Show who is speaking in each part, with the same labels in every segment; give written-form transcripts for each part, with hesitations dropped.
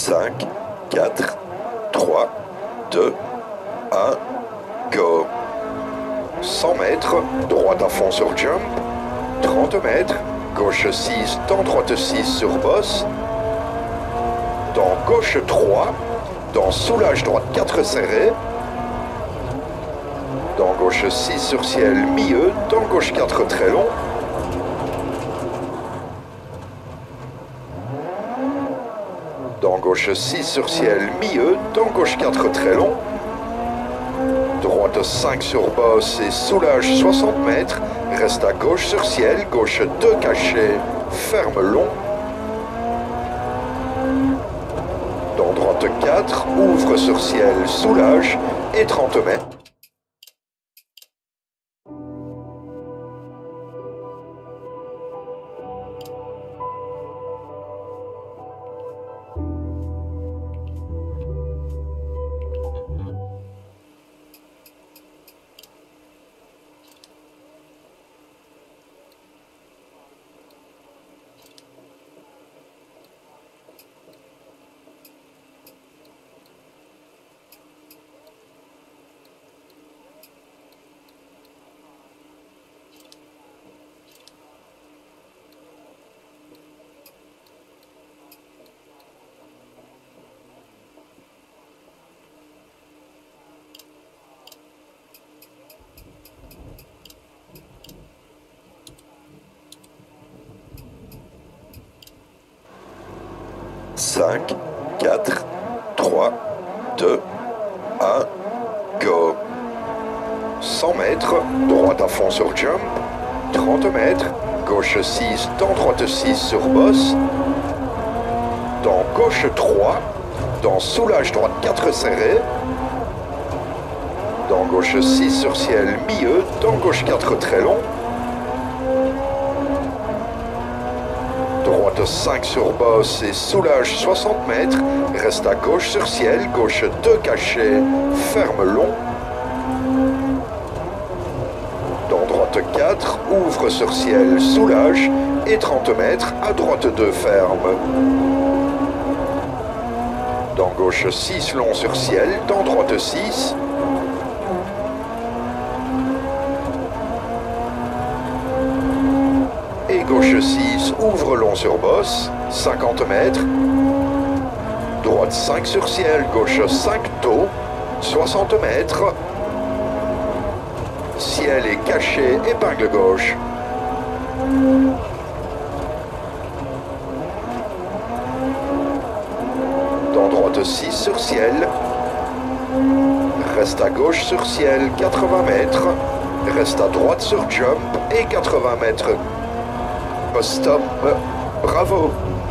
Speaker 1: 5, 4, 3, 2, 1, go. 100 mètres, droite à fond sur jump. 30 mètres, gauche 6, dans droite 6 sur bosse. Dans gauche 3, dans soulage droite 4 serré. Dans gauche 6 sur ciel milieu, dans gauche 4 très long. Dans gauche 6 sur ciel milieu, dans gauche 4 très long. Droite 5 sur bosse et soulage 60 mètres. Reste à gauche sur ciel, gauche 2 caché, ferme long. Dans droite 4, ouvre sur ciel, soulage et 30 mètres. Cinq, 4, 3, 2, 1, go. 100 mètres, droite à fond sur jump. 30 mètres, gauche 6, dans droite 6 sur bosse. Dans gauche 3, dans soulage droite 4 serré. Dans gauche 6 sur ciel milieu, dans gauche 4 très long. Droite 5 sur bosse et soulage 60 mètres. Reste à gauche sur ciel, gauche 2 caché, ferme long. Dans droite 4, ouvre sur ciel, soulage et 30 mètres. À droite 2 ferme. Dans gauche 6 long sur ciel, dans droite 6. Et gauche 6, ouvre long sur bosse, 50 mètres. Droite 5 sur ciel, gauche 5 taux, 60 mètres. Ciel est caché, épingle gauche. Dans droite 6 sur ciel. Reste à gauche sur ciel, 80 mètres. Reste à droite sur jump et 80 mètres. Stop, bravo.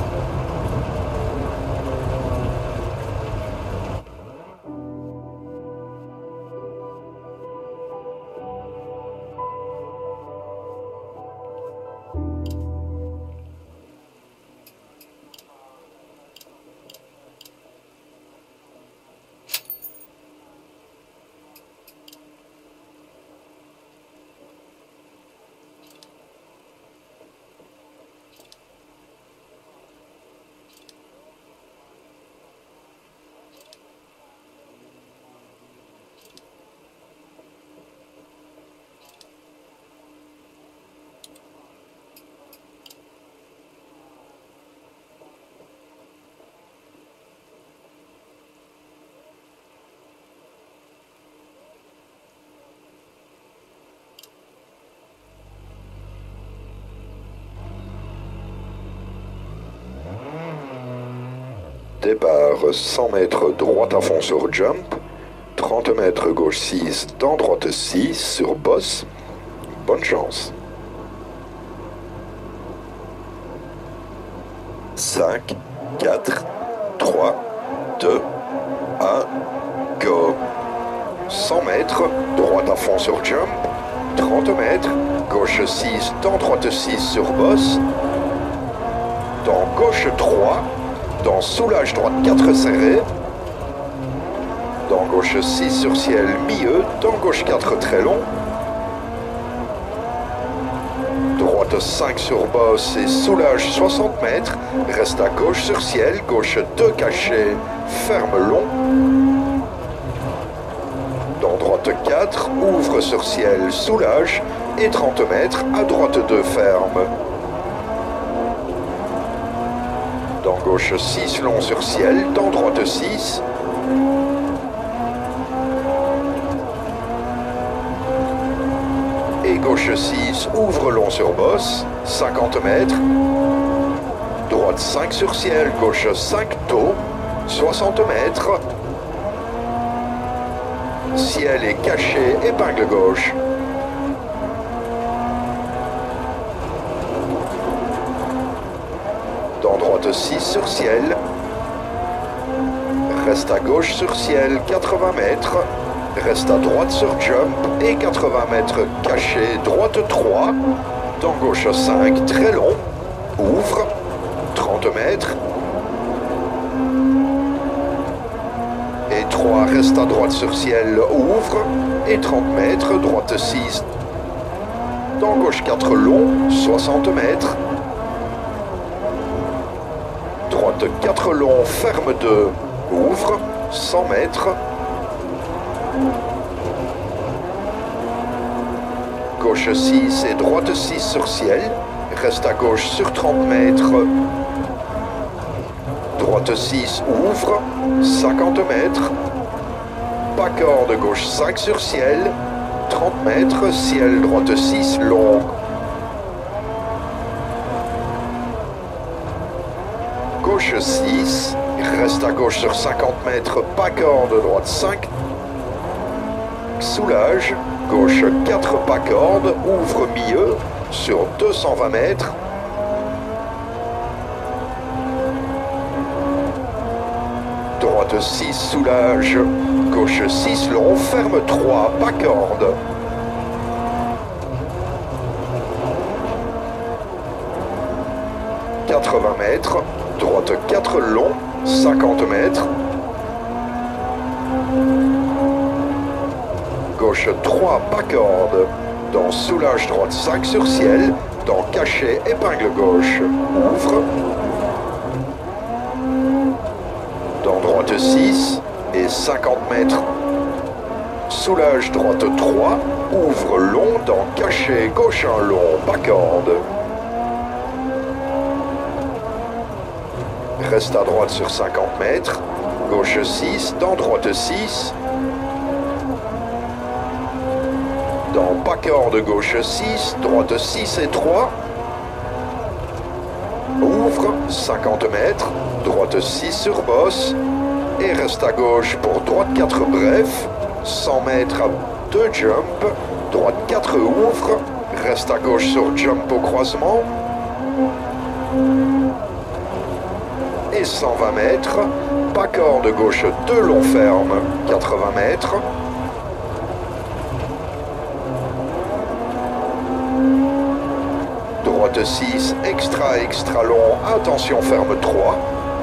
Speaker 1: Départ 100 mètres droite à fond sur jump, 30 mètres gauche 6, dans droite 6 sur bosse. Bonne chance. 5, 4, 3, 2, 1, go. 100 mètres, droite à fond sur jump, 30 mètres, gauche 6, dans droite 6 sur bosse. Dans gauche 3, dans soulage droite 4 serré. Dans gauche 6 sur ciel milieu, dans gauche 4 très long. Droite droite 5 sur bosse et soulage 60 mètres, reste à gauche sur ciel, gauche 2 cachés, ferme long. Dans droite 4, ouvre sur ciel, soulage et 30 mètres, à droite 2 ferme. Dans gauche 6 long sur ciel, dans droite 6. Et gauche 6, ouvre long sur bosse, 50 mètres. Droite 5 sur ciel, gauche 5 taux, 60 mètres. Ciel est caché, épingle gauche. Dans droite 6 sur ciel. Reste à gauche sur ciel, 80 mètres. Reste à droite sur jump et 80 mètres caché, droite 3. Dans gauche 5, très long. Ouvre, 30 mètres. Et 3, reste à droite sur ciel, ouvre. Et 30 mètres, droite 6. Dans gauche 4 long, 60 mètres. Droite 4 long, ferme 2, ouvre, 100 mètres. Gauche 6 et droite 6 sur ciel, reste à gauche sur 30 mètres. Droite 6 ouvre, 50 mètres. Pas corde, gauche 5 sur ciel, 30 mètres, ciel droite 6 long. Gauche 6, reste à gauche sur 50 mètres, pas corde, droite 5. Soulage, gauche 4 pas corde, ouvre milieu sur 220 mètres. Droite 6 soulage, gauche 6 long, ferme 3 pas corde. « 80 mètres, droite 4 long, 50 mètres. Gauche 3 pas corde, dans soulage droite 5 sur ciel, dans cachet épingle gauche, ouvre. Dans droite 6 et 50 mètres. Soulage droite 3, ouvre long, dans cachet gauche 1 long, pas corde. Reste à droite sur 50 mètres, gauche 6, dans droite 6. Dans pas corde, gauche 6, droite 6 et 3. Ouvre, 50 mètres, droite 6 sur bosse. Et reste à gauche pour droite 4 bref, 100 mètres à 2 jump. Droite 4 ouvre, reste à gauche sur jump au croisement. Et 120 mètres, pas corde gauche 2 long ferme, 80 mètres. Droite 6, extra long, attention ferme 3.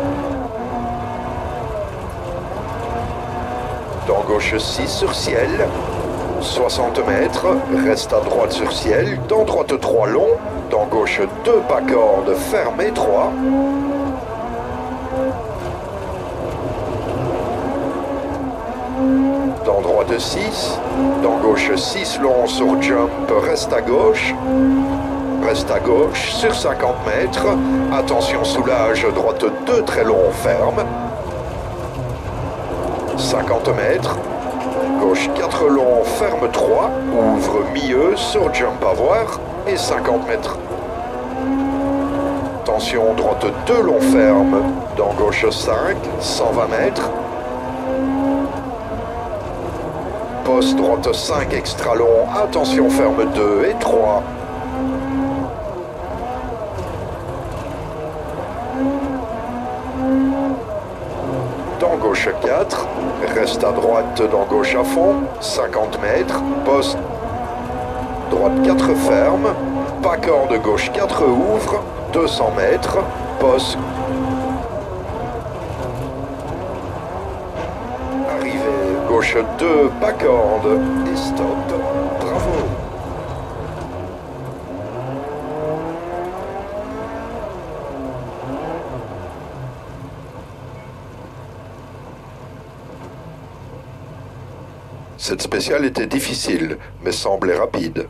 Speaker 1: Dans gauche 6 sur ciel, 60 mètres, reste à droite sur ciel, dans droite 3 long, dans gauche 2 pas corde, ferme et 3. Dans droite 6, dans gauche 6 long sur jump, reste à gauche. Reste à gauche sur 50 mètres, attention soulage, droite 2 très long, ferme. 50 mètres, gauche 4 long, ferme 3, ouvre milieu sur jump à voir et 50 mètres. Attention, droite 2 long, ferme, dans gauche 5, 120 mètres. Poste droite 5 extra long, attention ferme 2 et 3. Dans gauche 4, reste à droite dans gauche à fond, 50 mètres, poste droite 4 ferme, pas corde gauche 4 ouvre, 200 mètres, poste. Arrivée, gauche 2, pas corde, et stop, bravo. Cette spéciale était difficile, mais semblait rapide.